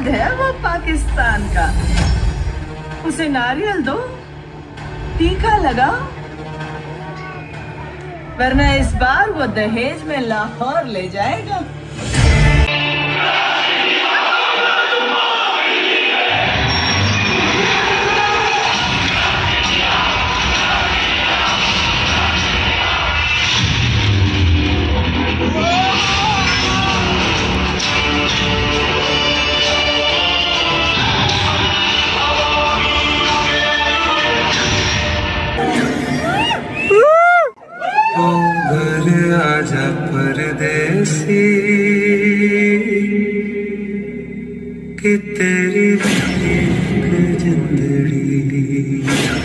फहद है वो पाकिस्तान का। उसे नारियल दो, टीका लगाओ, वरना इस बार वो दहेज में लाहौर ले जाएगा। घर आजा परदेसी कि तेरी जिंदड़ी